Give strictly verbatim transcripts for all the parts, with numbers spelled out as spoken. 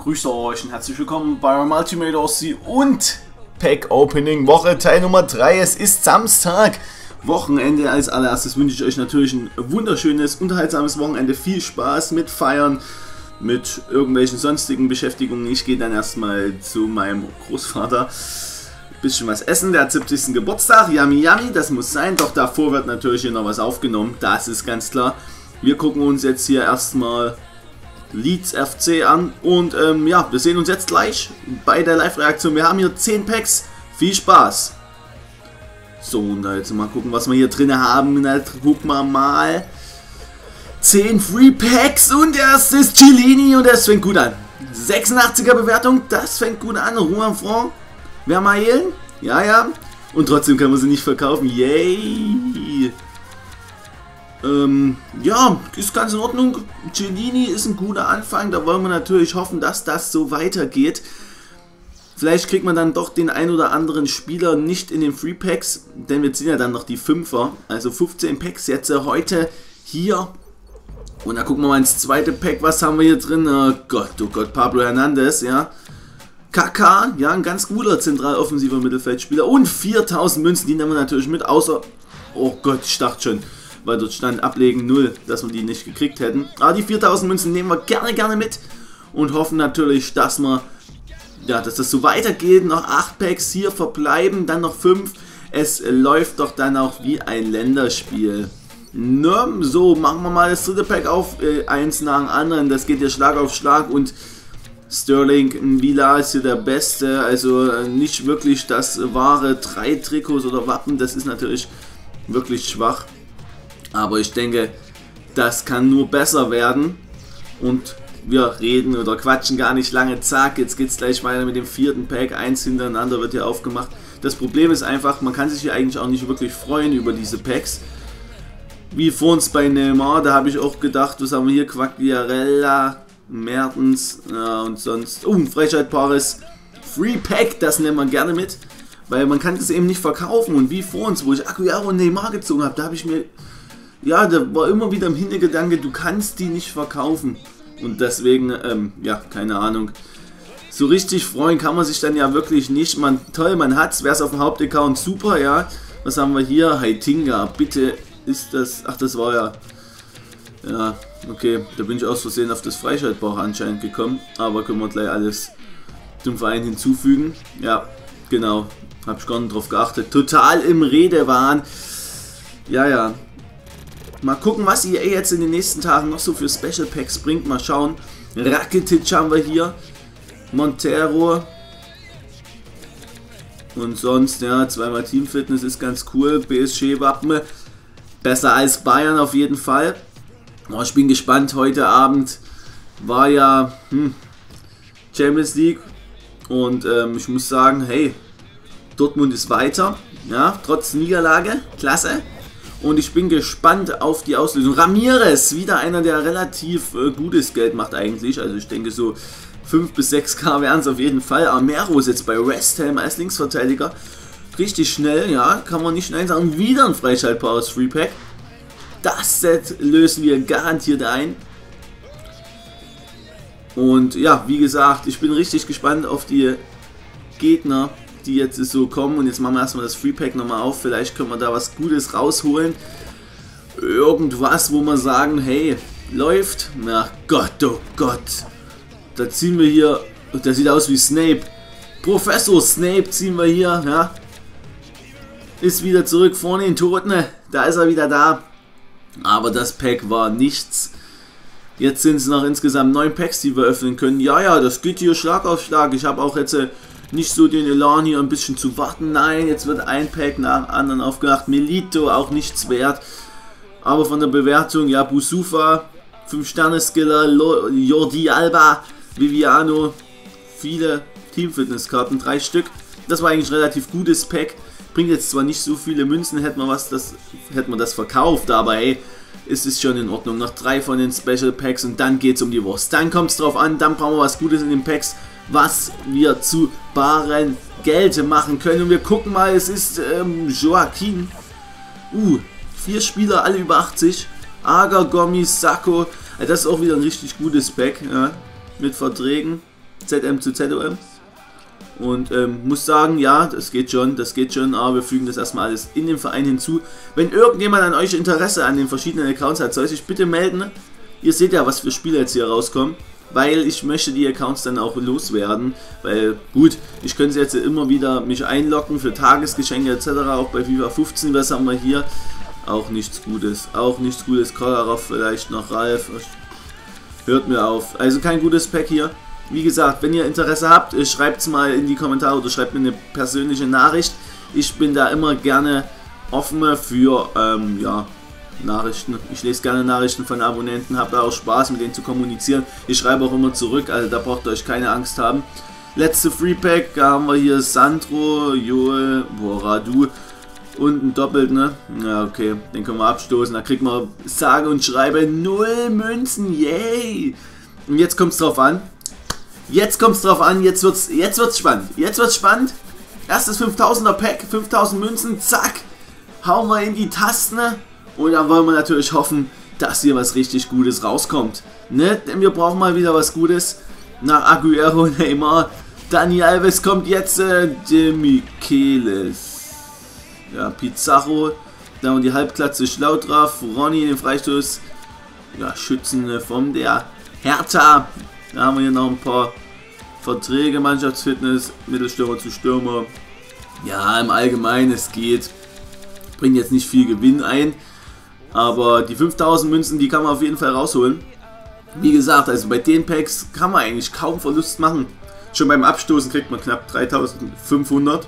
Grüßt euch und herzlich willkommen bei Ultimate Aussie und Pack Opening Woche Teil Nummer drei. Es ist Samstag, Wochenende. Als allererstes wünsche ich euch natürlich ein wunderschönes, unterhaltsames Wochenende. Viel Spaß mit Feiern, mit irgendwelchen sonstigen Beschäftigungen. Ich gehe dann erstmal zu meinem Großvater. Bisschen was essen, der hat siebzigsten Geburtstag. Yummy, yummy, das muss sein. Doch davor wird natürlich hier noch was aufgenommen. Das ist ganz klar. Wir gucken uns jetzt hier erstmal Leeds F C an und ähm, ja, wir sehen uns jetzt gleich bei der Live-Reaktion. Wir haben hier zehn Packs, viel Spaß. So, und jetzt mal gucken, was wir hier drin haben. Da gucken wir mal. zehn Free Packs und das ist Chiellini und das fängt gut an. sechsundachtziger Bewertung, das fängt gut an. Rouen Franc, Vermaelen, ja, ja. Und trotzdem kann man sie nicht verkaufen. Yay! Ähm, ja, ist ganz in Ordnung. Chiellini ist ein guter Anfang. Da wollen wir natürlich hoffen, dass das so weitergeht. Vielleicht kriegt man dann doch den ein oder anderen Spieler nicht in den Free Packs, denn wir ziehen ja dann noch die Fünfer. Also fünfzehn Packs jetzt äh, heute hier. Und da gucken wir mal ins zweite Pack. Was haben wir hier drin? Oh Gott, oh Gott, Pablo Hernandez, ja. Kaká, ja, ein ganz guter zentraloffensiver Mittelfeldspieler. Und viertausend Münzen, die nehmen wir natürlich mit, außer... Oh Gott, ich dachte schon, weil dort stand ablegen null, dass wir die nicht gekriegt hätten. Aber die viertausend Münzen nehmen wir gerne, gerne mit und hoffen natürlich, dass wir, ja, dass das so weitergeht. Noch acht Packs hier verbleiben, dann noch fünf. Es läuft doch dann auch wie ein Länderspiel. Ne? So, machen wir mal das dritte Pack auf, äh, eins nach dem anderen. Das geht hier Schlag auf Schlag und Sterling Villa ist hier der Beste. Also äh, nicht wirklich das wahre drei Trikots oder Wappen, das ist natürlich wirklich schwach. Aber ich denke, das kann nur besser werden. Und wir reden oder quatschen gar nicht lange. Zack, jetzt geht es gleich weiter mit dem vierten Pack. Eins hintereinander wird hier aufgemacht. Das Problem ist einfach, man kann sich hier eigentlich auch nicht wirklich freuen über diese Packs. Wie vor uns bei Neymar, da habe ich auch gedacht, was haben wir hier? Quagliarella, Mertens, ja, und sonst. Oh, Frechheit Paris. Free Pack, das nehmen wir gerne mit. Weil man kann das eben nicht verkaufen. Und wie vor uns, wo ich Aguero und Neymar gezogen habe, da habe ich mir... Ja, da war immer wieder im Hintergedanke, du kannst die nicht verkaufen. Und deswegen, ähm, ja, keine Ahnung. So richtig freuen kann man sich dann ja wirklich nicht. Man, toll, man hat's, wäre es auf dem Hauptaccount super, ja. Was haben wir hier? Heitinga, bitte ist das... Ach, das war ja... Ja, okay, da bin ich aus Versehen auf das Freischaltbauch anscheinend gekommen. Aber können wir gleich alles zum Verein hinzufügen. Ja, genau, habe ich gar nicht drauf geachtet. Total im Redewahn. Ja, ja. Mal gucken, was E A jetzt in den nächsten Tagen noch so für Special Packs bringt. Mal schauen. Rakitic haben wir hier. Montero. Und sonst, ja, zweimal Teamfitness ist ganz cool. P S G-Wappen. Besser als Bayern auf jeden Fall. Oh, ich bin gespannt. Heute Abend war ja hm, Champions League. Und ähm, ich muss sagen, hey, Dortmund ist weiter. Ja, trotz Niederlage. Klasse. Und ich bin gespannt auf die Auslösung. Ramirez, wieder einer, der relativ äh, gutes Geld macht eigentlich. Also ich denke so fünf bis sechs K wären es auf jeden Fall. Armero ist jetzt bei West Ham als Linksverteidiger. Richtig schnell, ja, kann man nicht nein sagen. Wieder ein Freischaltbar aus Free Pack. Das Set lösen wir garantiert ein. Und ja, wie gesagt, ich bin richtig gespannt auf die Gegner, die jetzt so kommen. Und jetzt machen wir erstmal das Free Pack nochmal auf. Vielleicht können wir da was Gutes rausholen. Irgendwas, wo wir sagen, hey, läuft. Na Gott, oh Gott. Da ziehen wir hier, der sieht aus wie Snape. Professor Snape ziehen wir hier, ja. Ist wieder zurück vorne in Toten. Da ist er wieder da. Aber das Pack war nichts. Jetzt sind es noch insgesamt neun Packs, die wir öffnen können. Ja, ja, das geht hier Schlag auf Schlag. Ich habe auch jetzt... Äh, nicht so den Elan hier ein bisschen zu warten. Nein, jetzt wird ein Pack nach dem anderen aufgemacht. Milito auch nichts wert. Aber von der Bewertung, ja, Boussoufa, fünf Sterne Skiller, Jordi Alba, Viviano, viele Teamfitnesskarten, drei Stück. Das war eigentlich ein relativ gutes Pack. Bringt jetzt zwar nicht so viele Münzen, hätte man was, das hätte man das verkauft, aber hey, ist es schon in Ordnung. Noch drei von den Special Packs und dann geht es um die Wurst. Dann kommt es drauf an, dann brauchen wir was Gutes in den Packs, was wir zu baren Geld machen können. Und wir gucken mal, es ist ähm, Joaquin. Uh, vier Spieler, alle über achtzig. Agar, Gomis, Sacco. Das ist auch wieder ein richtig gutes Pack, ja, mit Verträgen. Z M zu Z O M. Und ähm, muss sagen, ja, das geht schon, das geht schon, aber wir fügen das erstmal alles in den Verein hinzu. Wenn irgendjemand an euch Interesse an den verschiedenen Accounts hat, soll sich bitte melden. Ihr seht ja, was für Spiele jetzt hier rauskommen, weil ich möchte die Accounts dann auch loswerden, weil gut, ich könnte jetzt immer wieder mich einloggen für Tagesgeschenke et cetera. Auch bei FIFA fünfzehn, was haben wir hier? Auch nichts Gutes, auch nichts Gutes. Kolarov vielleicht noch, Ralf, hört mir auf. Also kein gutes Pack hier. Wie gesagt, wenn ihr Interesse habt, schreibt es mal in die Kommentare oder schreibt mir eine persönliche Nachricht. Ich bin da immer gerne offen für ähm, ja, Nachrichten. Ich lese gerne Nachrichten von Abonnenten, habe da auch Spaß mit denen zu kommunizieren. Ich schreibe auch immer zurück, also da braucht ihr euch keine Angst haben. Letzte Free Pack, da haben wir hier Sandro, Joel, Boradu und ein Doppelt, ne? Ja, okay, den können wir abstoßen. Da kriegt man sage und schreibe null Münzen, yay! Und jetzt kommt es drauf an. Jetzt kommt es drauf an, jetzt wird's, jetzt wird's spannend. Jetzt wird's spannend. Erstes fünftausender Pack, fünftausend Münzen, zack. Hauen wir in die Tasten. Und dann wollen wir natürlich hoffen, dass hier was richtig Gutes rauskommt. Ne? Denn wir brauchen mal wieder was Gutes. Nach Aguero, Neymar, Dani Alves kommt jetzt. Äh, De Michelis. Ja, Pizarro. Da haben wir die Halbklatze Schlaudraff. Ronny, den Freistoß. Ja, Schützen von der Hertha. Da haben wir hier noch ein paar Verträge, Mannschaftsfitness, Mittelstürmer zu Stürmer. Ja, im Allgemeinen, es geht. Bringt jetzt nicht viel Gewinn ein. Aber die fünftausend Münzen, die kann man auf jeden Fall rausholen. Wie gesagt, also bei den Packs kann man eigentlich kaum Verlust machen. Schon beim Abstoßen kriegt man knapp dreitausendfünfhundert.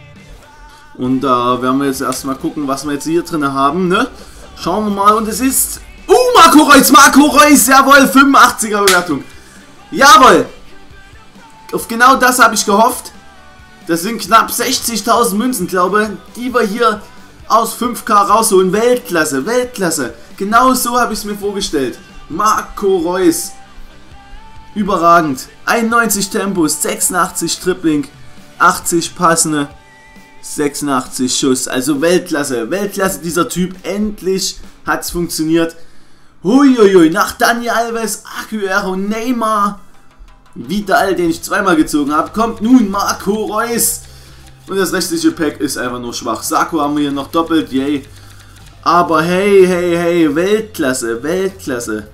Und da werden wir jetzt erstmal gucken, was wir jetzt hier drin haben. Ne? Schauen wir mal, und es ist... Uh, Marco Reus, Marco Reus, jawohl, fünfundachtziger Bewertung. Jawohl! Auf genau das habe ich gehofft. Das sind knapp sechzigtausend Münzen, glaube ich, die wir hier aus fünf K rausholen. Weltklasse, Weltklasse. Genau so habe ich es mir vorgestellt. Marco Reus. Überragend. einundneunzig Tempos, sechsundachtzig Dribbling, achtzig Passende, sechsundachtzig Schuss. Also Weltklasse, Weltklasse dieser Typ. Endlich hat es funktioniert. Huiuiui, nach Dani Alves, Aguero, Neymar, Vidal, den ich zweimal gezogen habe, kommt nun Marco Reus. Und das restliche Pack ist einfach nur schwach. Sako haben wir hier noch doppelt, yay. Aber hey, hey, hey, Weltklasse, Weltklasse.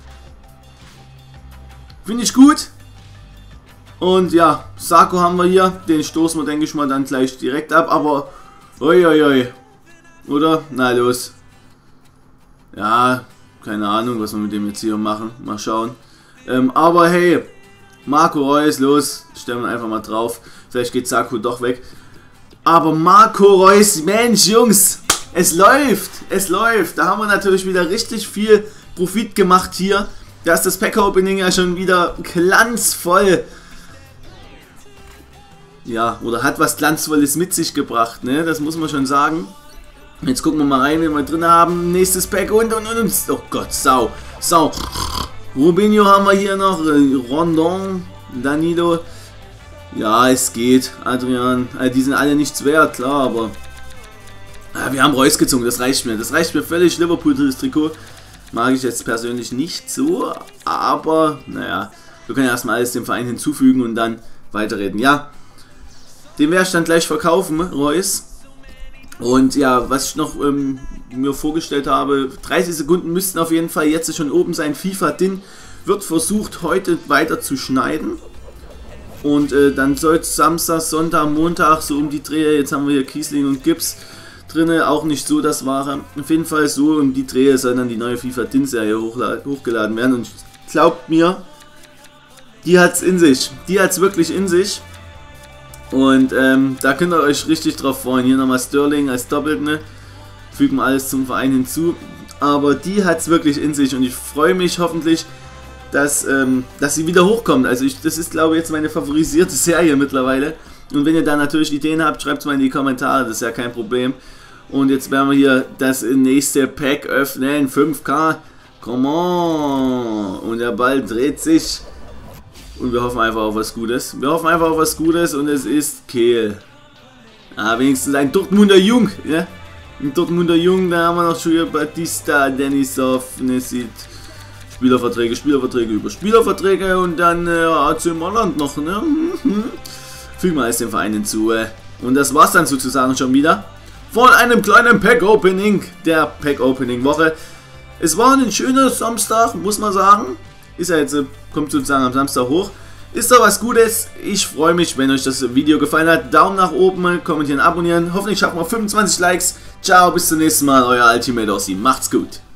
Finde ich gut. Und ja, Sako haben wir hier. Den stoßen wir, denke ich mal, dann gleich direkt ab. Aber, oi, oi, oi. Oder? Na los. Ja, keine Ahnung, was wir mit dem jetzt hier machen. Mal schauen. Ähm, aber hey, Marco Reus, los. Stellen wir einfach mal drauf. Vielleicht geht Sako doch weg. Aber Marco Reus, Mensch, Jungs. Es läuft. Es läuft. Da haben wir natürlich wieder richtig viel Profit gemacht hier. Da ist das Pack-Opening ja schon wieder glanzvoll. Ja, oder hat was Glanzvolles mit sich gebracht, ne? Das muss man schon sagen. Jetzt gucken wir mal rein, wenn wir drin haben. Nächstes Pack und und und. Oh Gott, Sau. Sau. Robinho haben wir hier noch. Rondon. Danilo. Ja, es geht. Adrian. Also die sind alle nichts wert, klar, aber. Ja, wir haben Reus gezogen, das reicht mir. Das reicht mir völlig. Liverpool, das Trikot. Mag ich jetzt persönlich nicht so. Aber, naja. Wir können erstmal alles dem Verein hinzufügen und dann weiterreden. Ja. Den werde ich dann gleich verkaufen, Reus. Und ja, was ich noch ähm, mir vorgestellt habe, dreißig Sekunden müssten auf jeden Fall jetzt schon oben sein. FIFA D I N wird versucht heute weiter zu schneiden. Und äh, dann soll es Samstag, Sonntag, Montag so um die Drehe, jetzt haben wir hier Kiesling und Gips drinne, auch nicht so das Wahre. Auf jeden Fall so um die Drehe soll dann die neue FIFA D I N-Serie hochgeladen werden. Und glaubt mir, die hat es in sich. Die hat es wirklich in sich. Und ähm, da könnt ihr euch richtig drauf freuen. Hier nochmal Sterling als Doppelt, ne? Fügen wir alles zum Verein hinzu. Aber die hat es wirklich in sich und ich freue mich hoffentlich, dass, ähm, dass sie wieder hochkommt. Also ich, das ist, glaube ich, jetzt meine favorisierte Serie mittlerweile. Und wenn ihr da natürlich Ideen habt, schreibt es mal in die Kommentare, das ist ja kein Problem. Und jetzt werden wir hier das nächste Pack öffnen. fünf K. Come on. Und der Ball dreht sich. Und wir hoffen einfach auf was Gutes. Wir hoffen einfach auf was Gutes und es ist Kehl. Ah, wenigstens ein Dortmunder Jung. Ja? Ein Dortmunder Jung, da haben wir noch Julia Batista, Denisov, Nesit, Spielerverträge, Spielerverträge über Spielerverträge und dann äh, A C Mailand noch, ne? Fügen wir es den Verein hinzu. Äh. Und das war's dann sozusagen schon wieder von einem kleinen Pack-Opening der Pack-Opening-Woche. Es war ein schöner Samstag, muss man sagen. Ist ja jetzt, kommt sozusagen am Samstag hoch. Ist doch was Gutes. Ich freue mich, wenn euch das Video gefallen hat. Daumen nach oben, kommentieren, abonnieren. Hoffentlich schaffen wir fünfundzwanzig Likes. Ciao, bis zum nächsten Mal. Euer Ultimate Ossi. Macht's gut.